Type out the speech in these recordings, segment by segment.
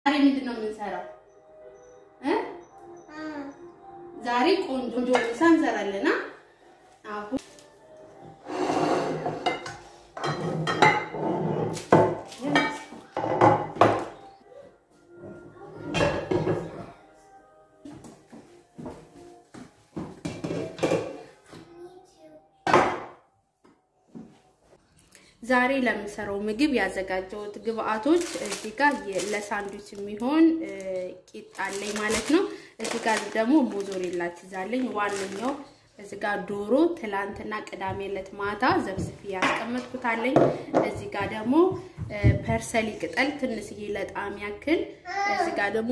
ዛሬ ምንድነው የምንሰራው? ዛሬ ቆንጆ ምሳ እንሰራለና አሁን ዛሬ ለምሰራው ምግብ ያዘጋጀሁት ግብአቶች እዚህ ጋር ለሳንድዊች የሚሆን ቂጣ አለኝ ማለት ነው። እዚህ ጋር ደግሞ ሞዞሬላ ትዛለኝ ዋንኛው እዚህ ጋር ዶሮ ትላንትና ቅዳሜ ዕለት ማታ ዘብስፊ ያስቀመጥኩት አለኝ። እዚህ ጋር ደግሞ ፐርሰሊ ቅጠል ትንሽዬ ለጣም ያክል እዚህ ጋር ደግሞ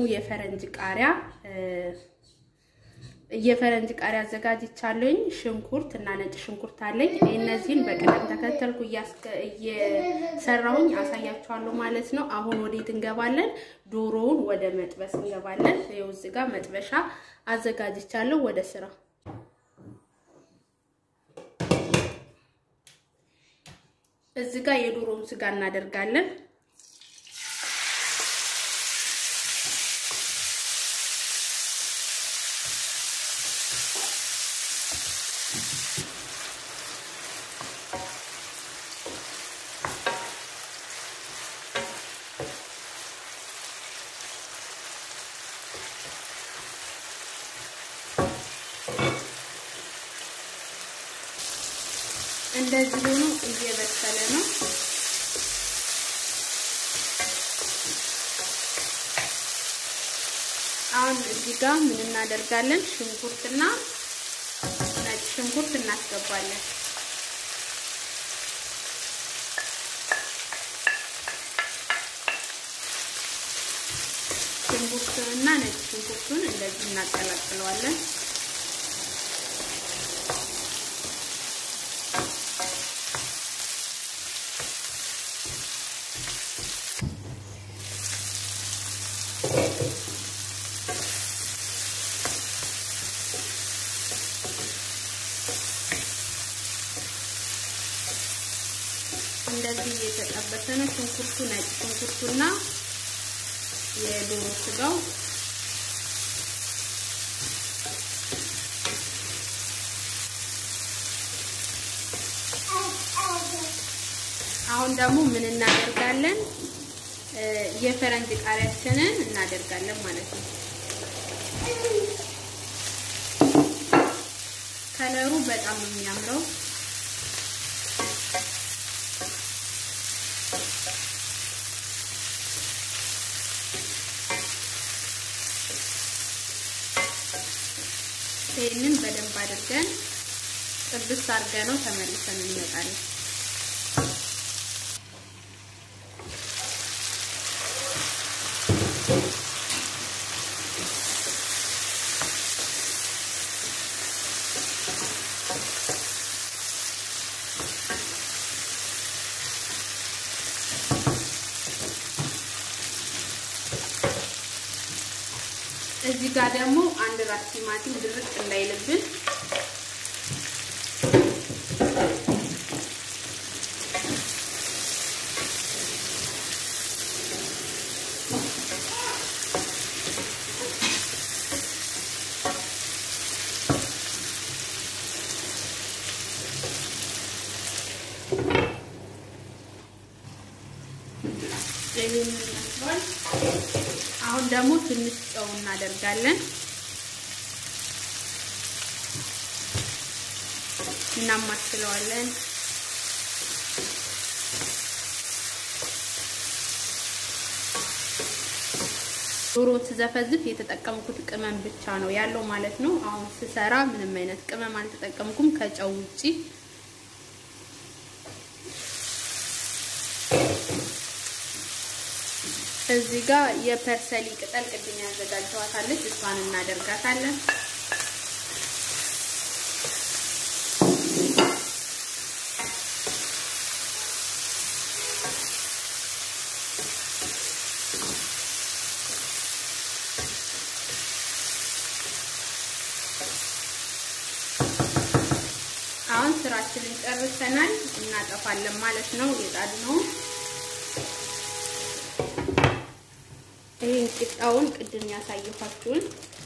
የፈረንጅ ቃሪያ አዘጋጅቻለሁኝ። ሽንኩርት እና ነጭ ሽንኩርት አለኝ። እነዚህን በቅደም ተከተልኩ እየሰራሁኝ አሳያችኋለሁ ማለት ነው። አሁን ወዴት እንገባለን? ዶሮውን ወደ መጥበስ እንገባለን። ይኸው እዚህ ጋር መጥበሻ አዘጋጅቻለሁ። ወደ ስራ እዚህ ጋር የዶሮውን ስጋ እናደርጋለን። እንደዚህ ሆኖ እየበሰለ ነው። አሁን እዚህ ጋር ምን እናደርጋለን? ሽንኩርትና ነጭ ሽንኩርት እናስገባለን። ሽንኩርቱንና ነጭ ሽንኩርቱን እንደዚህ እናቀላቅለዋለን። እንደዚህ እየተጠበሰ ነው ሽንኩርቱ፣ ነጭ ሽንኩርቱና የዶሮ ስጋው። አሁን ደግሞ ምን እናደርጋለን? የፈረንጅ ቃሪያችንን እናደርጋለን ማለት ነው። ከለሩ በጣም የሚያምረው ይሄንን በደንብ አድርገን ጥብስ አድርገነው ተመልሰን እንመጣለን። እዚህ ጋር ደግሞ አንድ ራስ ቲማቲም ድርቅ እንዳይልብን አሁን ደግሞ ትንሽ ጨው እናደርጋለን። እናማስለዋለን። ዶሮ ተዘፈዝፍ የተጠቀምኩት ቅመም ብቻ ነው ያለው ማለት ነው። አሁን ስሰራ ምንም አይነት ቅመም አልተጠቀምኩም ከጨው ውጪ። እዚህ ጋር የፐርሰሊ ቅጠል ቅድም ያዘጋጀዋታለች እሷን እናደርጋታለን። አሁን ስራችንን ጨርሰናል። እናጠፋለን ማለት ነው የጣድነው። ይሄን ቂጣውን ቅድም ያሳየኋችሁን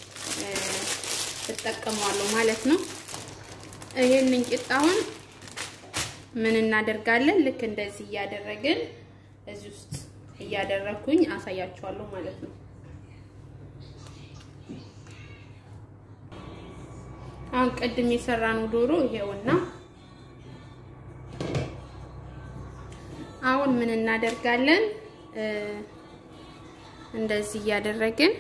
ተጠቀመዋለሁ ማለት ነው። ይሄንን ቂጣውን ምን እናደርጋለን? ልክ እንደዚህ ያደረግን እዚህ ውስጥ ያደረኩኝ አሳያችኋለሁ ማለት ነው። አሁን ቅድም የሰራነው ዶሮ ይሄውና አሁን ምን እናደርጋለን? እንደዚህ ያደረግን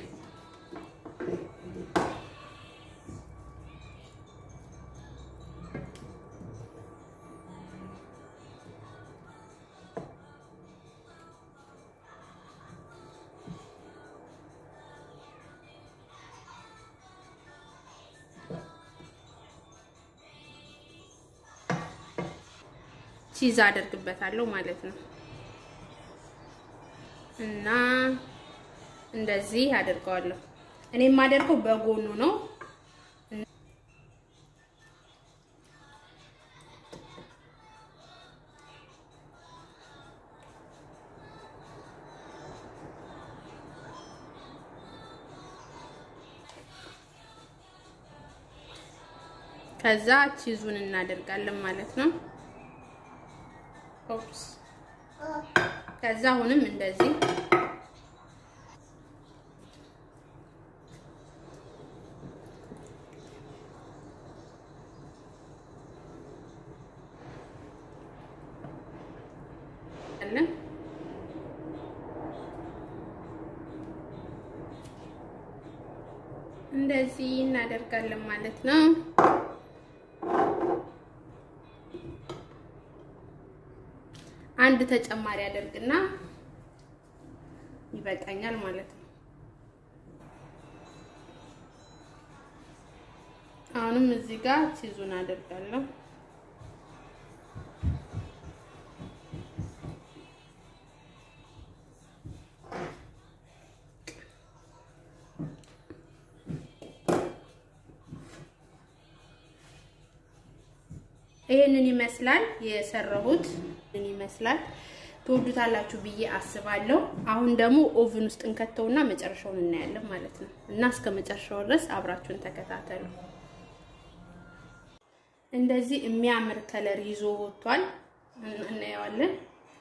ቺዝ አደርግበታለሁ ማለት ነው። እና እንደዚህ አደርጋለሁ። እኔ የማደርገው በጎኑ ነው። ከዛ ቺዙን እናደርጋለን ማለት ነው። ኦፕስ ከዛ አሁንም እንደዚህ እንደዚህ እናደርጋለን ማለት ነው። አንድ ተጨማሪ አደርግና ይበቃኛል ማለት ነው። አሁንም እዚህ ጋር ቺዙን አደርጋለሁ። ይሄንን ይመስላል የሰራሁት። ምን ይመስላል ትወዱታላችሁ ብዬ አስባለሁ። አሁን ደግሞ ኦቨን ውስጥ እንከተውና መጨረሻውን እናያለን ማለት ነው። እና እስከ መጨረሻው ድረስ አብራችሁን ተከታተሉ። እንደዚህ የሚያምር ከለር ይዞ ወጥቷል። እናየዋለን፣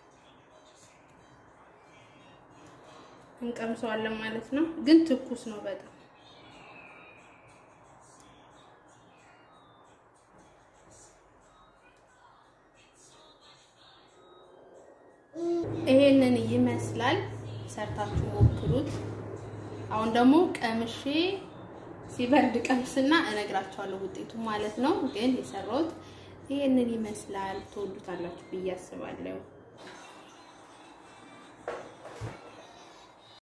እንቀምሰዋለን ማለት ነው። ግን ትኩስ ነው በጣም። ይሄንን ይመስላል። ሰርታችሁ ሞክሩት። አሁን ደግሞ ቀምሼ ሲበርድ ቀምስና እነግራችኋለሁ ውጤቱ ማለት ነው። ግን የሰራሁት ይሄንን ይመስላል። ትወዱታላችሁ ብዬ አስባለሁ።